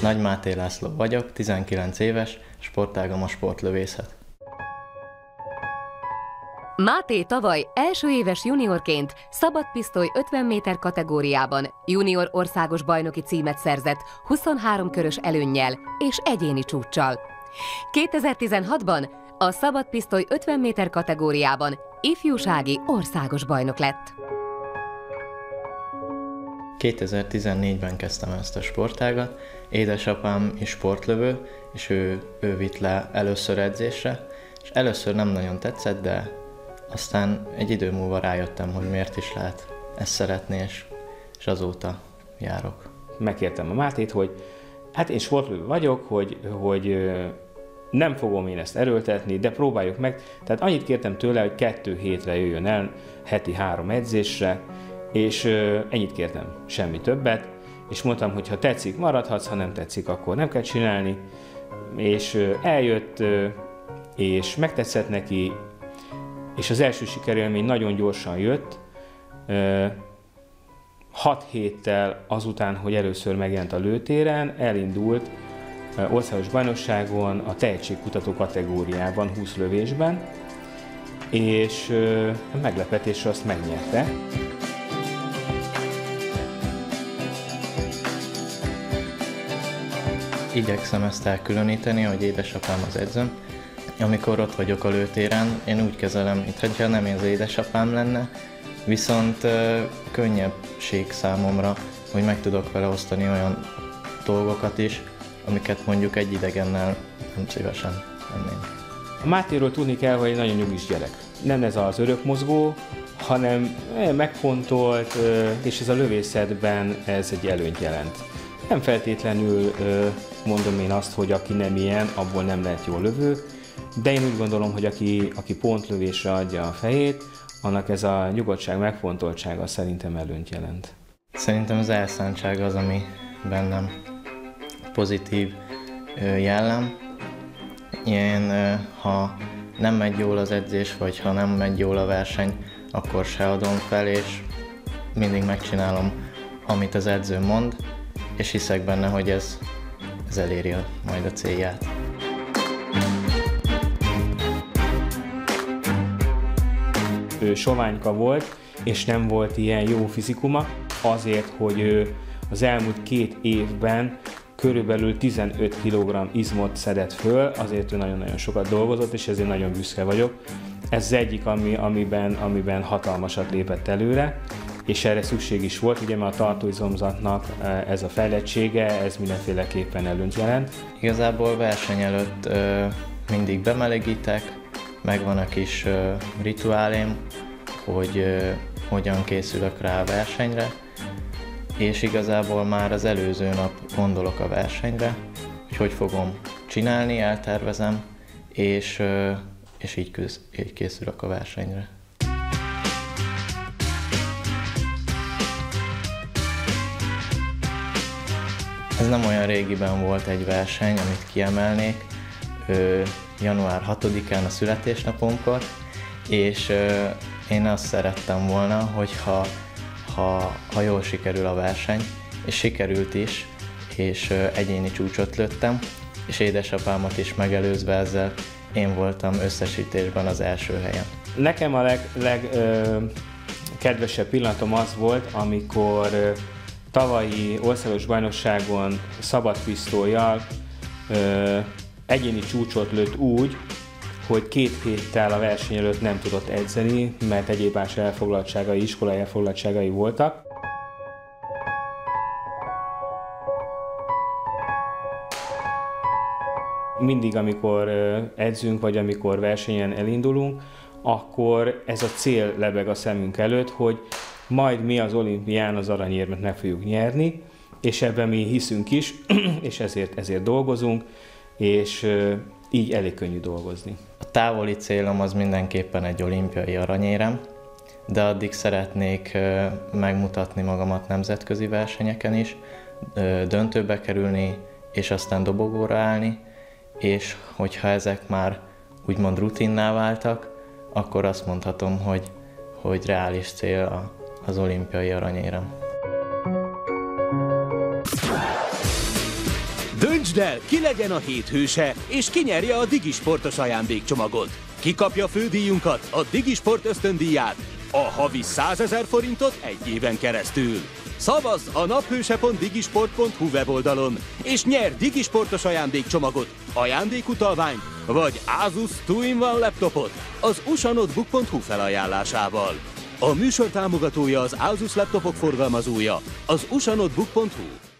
Nagy Máté László vagyok, 19 éves, sportágam a sportlövészet. Máté tavaly első éves juniorként szabadpisztoly 50 méter kategóriában junior országos bajnoki címet szerzett 23 körös előnnyel és egyéni csúccsal. 2016-ban a szabadpisztoly 50 méter kategóriában ifjúsági országos bajnok lett. 2014-ben kezdtem ezt a sportágat, édesapám is sportlövő, és ő vitt le először edzésre, és először nem nagyon tetszett, de aztán egy idő múlva rájöttem, hogy miért is lehet ezt szeretni, és azóta járok. Megkértem a Mátét, hogy hát én sportlövő vagyok, hogy nem fogom én ezt erőltetni, de próbáljuk meg. Tehát annyit kértem tőle, hogy 2 hétre jöjjön el, heti 3 edzésre, és ennyit kértem, semmi többet, és mondtam, hogy ha tetszik, maradhatsz, ha nem tetszik, akkor nem kell csinálni. És eljött, és megtetszett neki, és az első sikerélmény nagyon gyorsan jött. 6 héttel azután, hogy először megjelent a lőtéren, elindult országos bajnokságon a tehetségkutató kategóriában, 20 lövésben, és meglepetésre azt megnyerte. Igyekszem ezt elkülöníteni, hogy édesapám az edzőm. Amikor ott vagyok a lőtéren, én úgy kezelem, mintha nem az édesapám lenne, viszont könnyebbség számomra, hogy meg tudok vele osztani olyan dolgokat is, amiket mondjuk egy idegennel nem szívesen lennénk. A Mátéról tudni kell, hogy egy nagyon nyugis gyerek. Nem ez az örökmozgó, hanem megfontolt, és ez a lövészetben ez egy előnyt jelent. Nem feltétlenül mondom én azt, hogy aki nem ilyen, abból nem lehet jó lövő, de én úgy gondolom, hogy aki pontlövésre adja a fejét, annak ez a nyugodtság, megfontoltsága szerintem előnyt jelent. Szerintem az elszántság az, ami bennem pozitív jellem. Én, ha nem megy jól az edzés, vagy ha nem megy jól a verseny, akkor se adom fel, és mindig megcsinálom, amit az edző mond, és hiszek benne, hogy ez eléri majd a célját. Ő soványka volt, és nem volt ilyen jó fizikuma, azért, hogy ő az elmúlt 2 évben körülbelül 15 kg izmot szedett föl, azért ő nagyon-nagyon sokat dolgozott, és ezért nagyon büszke vagyok. Ez az egyik, amiben hatalmasat lépett előre, és erre szükség is volt, ugye mert a tartóizomzatnak ez a fejlettsége, ez mindenféleképpen előnyt jelent. Igazából verseny előtt mindig bemelegítek, megvan a kis rituálém, hogy hogyan készülök rá a versenyre, és igazából már az előző nap gondolok a versenyre, hogy fogom csinálni, eltervezem, és így készülök a versenyre. Ez nem olyan régiben volt egy verseny, amit kiemelnék, január 6-án a születésnapomkor, és én azt szerettem volna, hogy ha jól sikerül a verseny, és sikerült is, és egyéni csúcsot lőttem, és édesapámat is megelőzve ezzel én voltam összesítésben az első helyen. Nekem a legkedvesebb pillanatom az volt, amikor tavalyi országos bajnokságon szabadpisztollyal egyéni csúcsot lőtt úgy, hogy 2 héttel a verseny előtt nem tudott edzeni, mert egyéb más elfoglaltságai, iskolai elfoglaltságai voltak. Mindig, amikor edzünk, vagy amikor versenyen elindulunk, akkor ez a cél lebeg a szemünk előtt, hogy majd mi az olimpián az aranyérmet meg fogjuk nyerni, és ebben mi hiszünk is, és ezért dolgozunk, és így elég könnyű dolgozni. A távoli célom az mindenképpen egy olimpiai aranyérem, de addig szeretnék megmutatni magamat nemzetközi versenyeken is, döntőbe kerülni, és aztán dobogóra állni, és hogyha ezek már úgymond rutinná váltak, akkor azt mondhatom, hogy reális cél az olimpiai aranyérem. Döntsd el, ki legyen a hét hőse, és ki nyerje a Digisportos ajándékcsomagot. Ki kapja fődíjunkat, a Digisport ösztöndíját, a havi 100 000 forintot egy éven keresztül. Szavazz a naphőse.digisport.hu weboldalon, és nyer Digisportos ajándékcsomagot, ajándékutalványt, vagy Asus 2-in-1 laptopot az usanotebook.hu felajánlásával. A műsor támogatója az Asus laptopok forgalmazója, az usanotebook.hu.